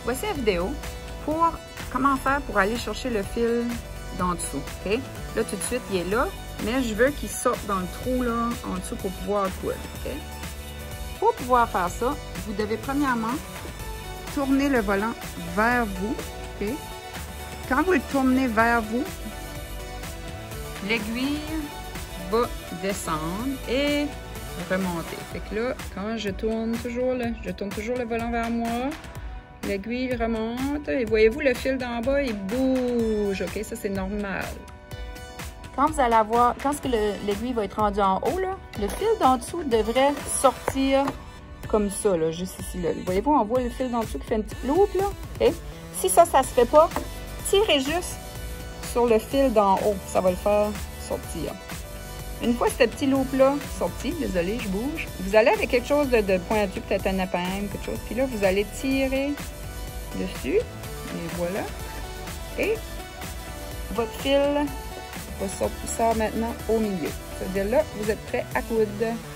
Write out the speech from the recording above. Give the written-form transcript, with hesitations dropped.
voici la vidéo pour comment faire pour aller chercher le fil d'en dessous, OK? Là, tout de suite, il est là, mais je veux qu'il sorte dans le trou, là, en dessous pour pouvoir coudre, OK? Pour pouvoir faire ça, vous devez premièrement tourner le volant vers vous, OK? Quand vous le tournez vers vous, l'aiguille va descendre et remonter. Fait que là, quand je tourne toujours le volant vers moi, l'aiguille remonte et voyez-vous, le fil d'en bas, il bouge, OK? Ça, c'est normal. Quand vous allez avoir, quand l'aiguille va être rendue en haut, là, le fil d'en dessous devrait sortir comme ça, là, juste ici. Là. Voyez-vous, on voit le fil d'en dessous qui fait une petite loupe, là. OK? Si ça se fait pas, tirez juste sur le fil d'en haut. Ça va le faire sortir. Une fois ce petit loupe-là sorti, désolé, je bouge, vous allez avec quelque chose de pointu, peut-être un épingle, quelque chose, puis là, vous allez tirer dessus, et voilà. Et votre fil va sortir maintenant au milieu. C'est-à-dire là, vous êtes prêt à coudre.